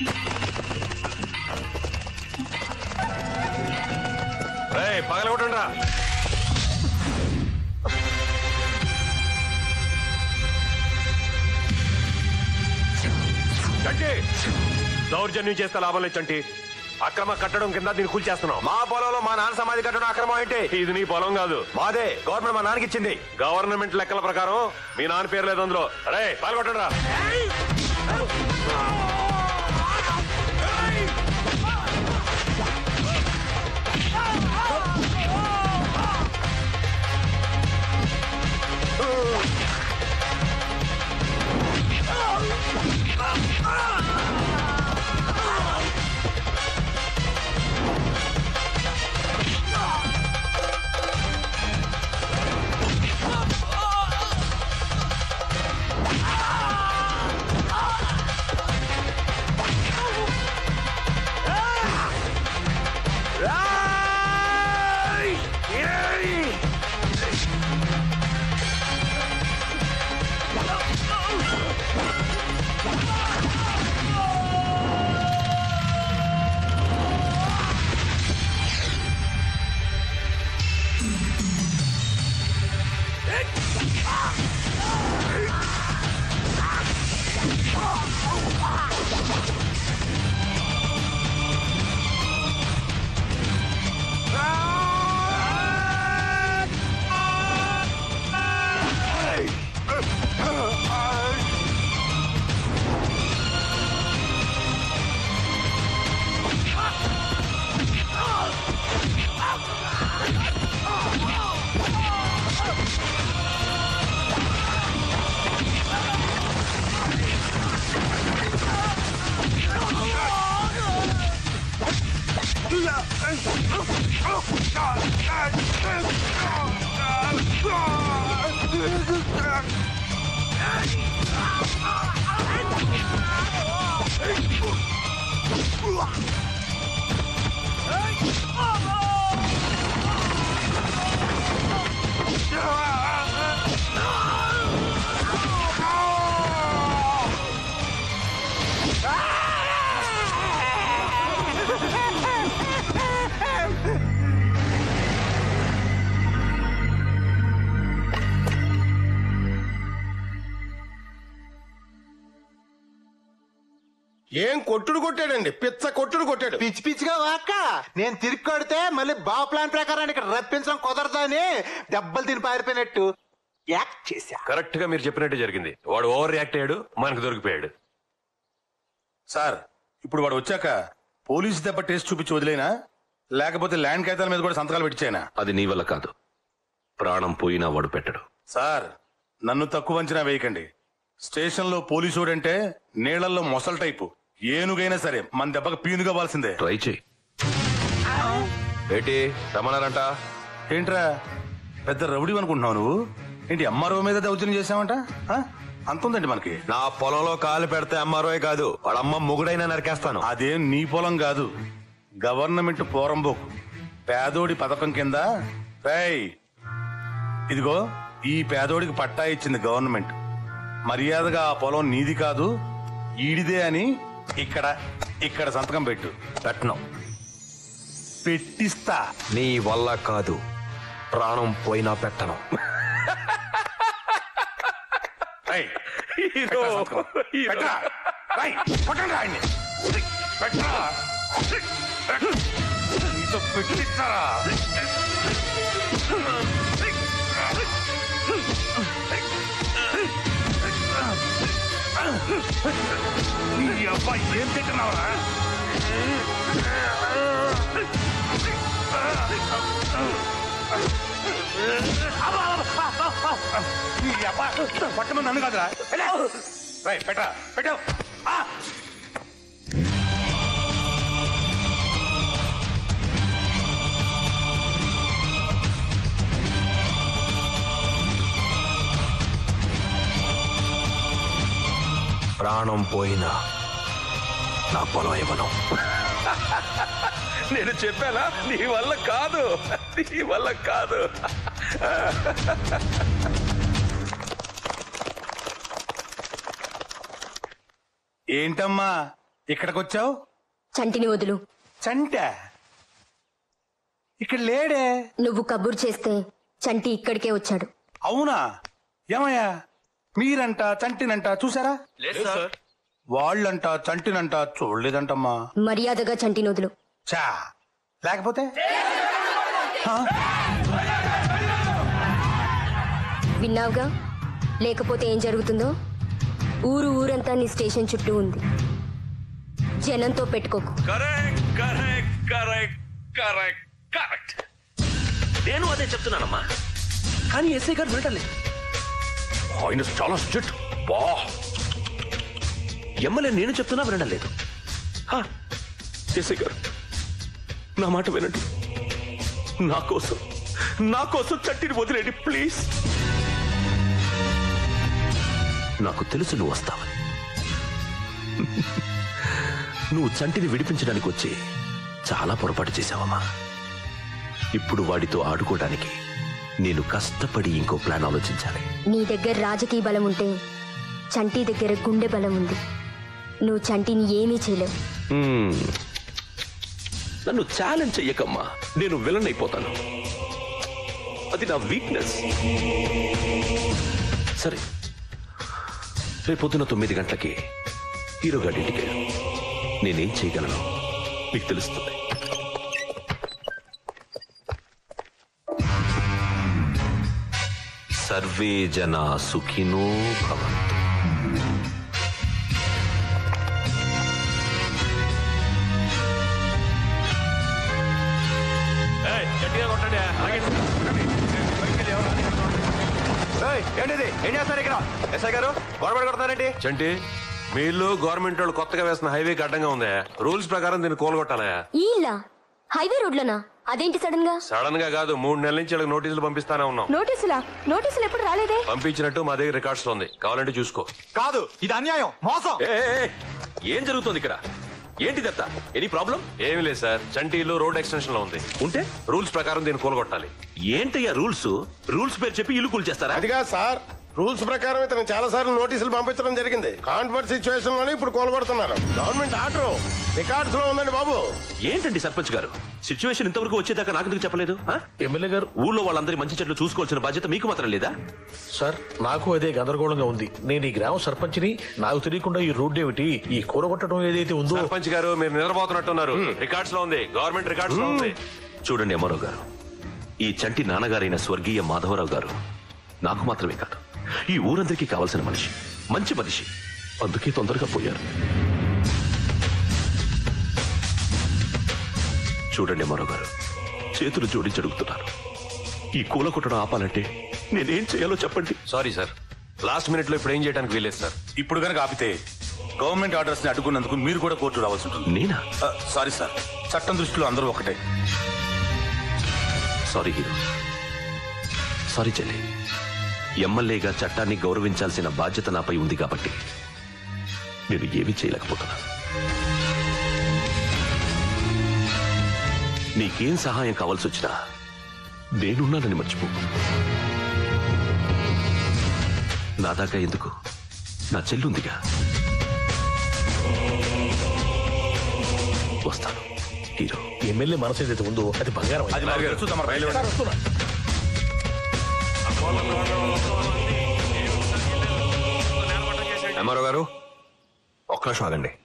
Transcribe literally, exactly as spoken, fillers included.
పగలగొట్టండిరా. చంటి, దౌర్జన్యం చేస్తే లాభం లేదు చంటి. అక్రమ కట్టడం కింద దీన్ని కూల్చేస్తున్నాం. మా పొలంలో మా నాన్న సమాధి కట్టడం అక్రమం ఏంటి? ఇది నీ పొలం కాదు, మాదే. గవర్నమెంట్ మా నాన్నకి ఇచ్చింది. గవర్నమెంట్ లెక్కల ప్రకారం మీ నాన్న పేరు లేదు అందులో. అరే పాల్గొట్టండిరా. ఏం కొట్టుడు కొట్టాడండి, పిచ్చ కొట్టుడు కొట్టాడు. పిచ్చి పిచ్చిగా వాక్క నేను తిరిగి కొడితే మళ్ళీ బా ప్లాన్ ప్రకారం ఇక్కడ రప్పించడం కుదరదని దెబ్బలు తిని పారిపోయినట్టు యాక్ట్ చేశా. కరెక్ట్ గా మీరు చెప్పినట్టు జరిగింది. వాడు ఓవర్ రియాక్ట్ అయ్యాడు, మనకు దొరికిపోయాడు. సార్ ఇప్పుడు వాడు వచ్చాక పోలీసు దెబ్బ టేస్ట్ చూపించి వదిలేనా, లేకపోతే ల్యాండ్ కాగితాల మీద కూడా సంతకాలు పెట్టించాయనా? అది నీ వల్ల కాదు, ప్రాణం పోయినా వాడు పెట్టడు. సార్ నన్ను తక్కువ అంచనా వేయకండి. స్టేషన్ లో పోలీసు అంటే నీళ్లలో మొసల్ టైపు. ఏనుగైనా సరే మన దెబ్బకు పీనుగా కావాల్సిందే. ట్రై చేయి. ఏంటి రమణారంట? ఏంట్రా పెద్ద రౌడీ అనుకుంటున్నావు నువ్వు? ఏంటి ఎంఆర్ఓ మీద దౌర్జన్యం చేసావంట? అంతుందండి మనకి. నా పొలంలో కాలు పెడితే ఎంఆర్ఓ కాదు, వాడమ్మ మొగుడైనా నరికేస్తాను. అదేం నీ పొలం కాదు, గవర్నమెంట్ పోరంబోకు పేదోడి పథకం కింద. రేయ్ ఇదిగో ఈ పేదోడికి పట్టా ఇచ్చింది గవర్నమెంట్. మర్యాదగా ఆ పొలం నీది కాదు ఈడిదే అని ఇక్కడ ఇక్కడ సంతకం పెట్టు. పెట్టను. పెట్టిస్తా. నీ వల్ల కాదు, ప్రాణం పోయినా పెట్టను. పెట్టిస్తారా? నీ అబ్బాయి ఏం తింటున్నావురా? నీ అబ్బాయి పట్టమని నన్ను కాదురా. పెట్టా పెట్టావు. ప్రాణం పోయినా నా పొలం ఇవ్వను. నేను చెప్పానా నీ వల్ల కాదు, నీ వల్ల కాదు. ఏంటమ్మా ఇక్కడికి వచ్చావు? చంటిని వదులు. చంట ఇక్కడ లేడే. నువ్వు కబురు చేస్తే చంటి ఇక్కడికే వచ్చాడు. అవునా? ఏమయ్యా మీరంట చంటినంట చూసారా? వాళ్ళంట చంటినంట చూడలేదంటమ్మా. మర్యాదగా చంటిని వదులు. చా లేకపోతే హా? విన్నావుగా, లేకపోతే ఏం జరుగుతుందో. ఊరు ఊరంతా నీ స్టేషన్ చుట్టూ ఉంది. జనంతో పెట్టుకోకు. Correct correct correct correct correct నేను అదే చెప్తున్నానమ్మా, కానీ ఎస్ఐ గారు వినటలేదు. ఆయన చాలా స్ట్రిక్ట్. బా ఎమ్మెల్యే నేను చెప్తున్నా వినడం లేదు. ఎస్ఐ గారు నా మాట వినండి. నా కోసం నా కోసం చట్టిని వదిలేండి ప్లీజ్. నాకు తెలుసు నువ్వు వస్తావని. నువ్వు చంటిని విడిపించడానికి వచ్చి చాలా పొరపాటు చేశావమ్మా. ఇప్పుడు వాడితో ఆడుకోవడానికి నేను కష్టపడి ఇంకో ప్లాన్ ఆలోచించాలి. నీ దగ్గర రాజకీయ బలం ఉంటే చంటి దగ్గర గుండె బలం ఉంది. నువ్వు చంటిని ఏమీ చేయలేవు. మ్మ్. నన్ను ఛాలెంజ్ చెయ్యకమ్మా, నేను విలన్ అయిపోతాను. అది నా వీక్నెస్. సరే, రేపొద్దున తొమ్మిది గంటలకి హీరో గారి ఇంటికి వెళ్ళు. నేనేం చేయగలను నీకు తెలుస్తుంది. సర్వే జనా సుఖినో భవంతు. ఏంటిది? ఏం చేస్తారు ఇక్కడ? ఎస్ఐ గారు గొడవడ కొడతారేంటి? చంటి, మీ ఇల్లు గవర్నమెంట్ వాళ్ళు కొత్తగా వేసిన హైవేకి అడ్డంగా ఉంది. రూల్స్ ప్రకారం దీన్ని కోలుగొట్టాలా? ఈ ఇల్లా? హైవే రోడ్లోనా? అదేంటి సడన్ గా? సడన్ గా కాదు, మూడు నెలల నుంచి వీళ్ళకి నోటీసులు పంపిస్తానే ఉన్నాం. నోటీసులా? నోటీసులు ఎప్పుడు రాలేదే? పంపించినట్టు మా దగ్గర రికార్డ్స్ ఉంది, కావాలంటే చూసుకో. కాదు, ఇది అన్యాయం, మోసం. ఏ, ఏ, ఏ, ఏం జరుగుతుంది ఇక్కడ? ఏంటిదత్తా? Any problem? ఏమీ లేదు సార్, చంటి ఇల్లు రోడ్ ఎక్స్టెన్షన్ లో ఉంది. ఉంటే రూల్స్ ప్రకారం దీన్ని కూలగొట్టాలి. ఏంటయ్యా రూల్స్? రూల్స్ పేరు చెప్పి ఇల్లు కూల్ చేస్తారా? అదిగా సార్, రూల్స్ ప్రకారం ఇతను చాలా సార్లు నోటీసులు పంపించడం జరిగింది. కాన్ఫర్ట్ సిచ్యువేషన్ లోనే ఇప్పుడు కోలుగొడుతున్నారు. గవర్నమెంట్ ఆర్డర్ రికార్డ్స్ లో ఉందండి బాబు. ఏంటండి సర్పంచ్ గారు, సిచ్యువేషన్ ఇంతవరకు వచ్చేదాకా నాకు ఎందుకు చెప్పలేదు? ఎమ్మెల్యే గారు, ఊళ్ళో వాళ్ళందరి మంచి చెట్లు చూసుకోవాల్సిన బాధ్యత మీకు మాత్రం లేదా? సార్, నాకు అదే గందరగోళంగా ఉంది. నేను ఈ గ్రామ సర్పంచ్ని, నాకు తెలియకుండా ఈ రోడ్డు ఏమిటి, ఈ కూరగొట్టడం ఏదైతే ఉందో. సర్పంచ్ గారు, మీరు నిద్రపోతున్నట్టున్నారు. రికార్డ్స్ లో ఉంది, గవర్నమెంట్ రికార్డ్స్ లో ఉంది. చూడండి అమ్మారావు గారు, ఈ చంటి నాన్నగారైన స్వర్గీయ మాధవరావు గారు నాకు మాత్రమే కాదు, ఈ ఊరందరికీ కావాల్సిన మనిషి, మంచి మనిషి. అందుకే తొందరగా పోయారు. చూడండి అమ్మారావు గారు, చేతులు జోడించి అడుగుతున్నారు. ఈ కూల కొట్టడం ఆపాలంటే నేనేం చేయాలో చెప్పండి. సారీ సార్, లాస్ట్ మినిట్ లో ఇప్పుడు ఏం చేయడానికి వీలేదు సార్. ఇప్పుడు కనుక ఆపితే గవర్నమెంట్ ఆర్డర్స్ ని అడ్డుకున్నందుకు మీరు కూడా కోర్టు రావాల్సి ఉంటుంది. నేనా? సారీ సార్, చట్టం దృష్టిలో అందరూ ఒకటే. సారీ హీరో, సారీ చెల్లి. ఎమ్మెల్యేగా చట్టాన్ని గౌరవించాల్సిన బాధ్యత నాపై ఉంది కాబట్టి నేను ఏమీ చేయలేకపోతున్నాను. నీకేం సహాయం కావాల్సి వచ్చినా నేనున్నానని మర్చిపో. నా దాకా ఎందుకు, నా చెల్లుందిగా. వస్తాను హీరో. ఎమ్మెల్యే మనసు ఏదైతే ఉందో అది బంగారం. అది నాకు తెలుసు, తమరు బయలుదేరండి. అమ్మారావు గారు ఒక్క నిమిషం ఆగండి.